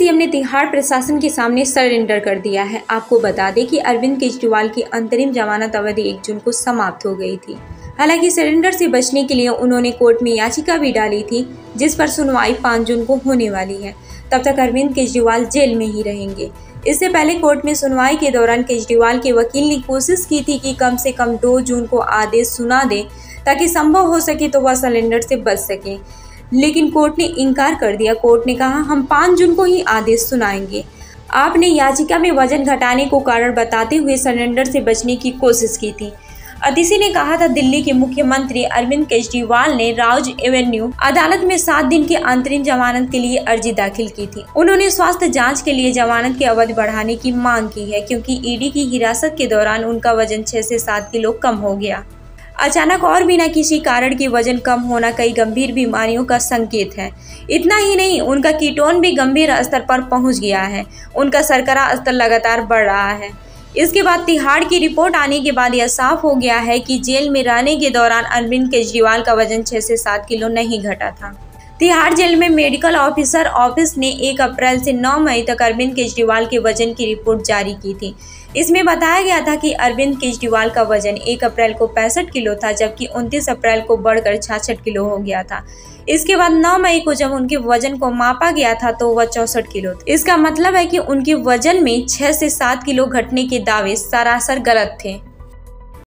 CM ने तिहाड़ प्रशासन के सामने सरेंडर कर दिया है। आपको बता दें कि अरविंद केजरीवाल की अंतरिम जमानत अवधि 1 जून को समाप्त हो गई थी। हालांकि सरेंडर से बचने के लिए उन्होंने कोर्ट में याचिका भी डाली थी, जिस पर सुनवाई 5 जून को होने वाली है। तब तक अरविंद केजरीवाल जेल में ही रहेंगे। इससे पहले कोर्ट में सुनवाई के दौरान केजरीवाल के वकील ने कोशिश की थी कि कम से कम 2 जून को आदेश सुना दे, ताकि संभव हो सके तो वह सरेंडर से बच सके, लेकिन कोर्ट ने इनकार कर दिया। कोर्ट ने कहा, हम 5 जून को ही आदेश सुनाएंगे। आपने याचिका में वजन घटाने को कारण बताते हुए सरेंडर से बचने की कोशिश की थी। अतिशी ने कहा था, दिल्ली के मुख्यमंत्री अरविंद केजरीवाल ने राउज एवेन्यू अदालत में 7 दिन की अंतरिम जमानत के लिए अर्जी दाखिल की थी। उन्होंने स्वास्थ्य जांच के लिए जमानत की अवधि बढ़ाने की मांग की है, क्योंकि ईडी की हिरासत के दौरान उनका वजन 6 से 7 किलो कम हो गया। अचानक और बिना किसी कारण के वजन कम होना कई गंभीर बीमारियों का संकेत है। इतना ही नहीं, उनका कीटोन भी गंभीर स्तर पर पहुंच गया है। उनका शर्करा स्तर लगातार बढ़ रहा है। इसके बाद तिहाड़ की रिपोर्ट आने के बाद यह साफ हो गया है कि जेल में रहने के दौरान अरविंद केजरीवाल का वजन 6 से 7 किलो नहीं घटा था। तिहाड़ जेल में मेडिकल ऑफिसर ऑफिस ने 1 अप्रैल से 9 मई तक अरविंद केजरीवाल के वजन की रिपोर्ट जारी की थी। इसमें बताया गया था कि अरविंद केजरीवाल का वजन 1 अप्रैल को 65 किलो था, जबकि 29 अप्रैल को बढ़कर 66 किलो हो गया था। इसके बाद 9 मई को जब उनके वजन को मापा गया था तो वह 64 किलो था। इसका मतलब है कि उनके वजन में 6 से 7 किलो घटने के दावे सरासर गलत थे।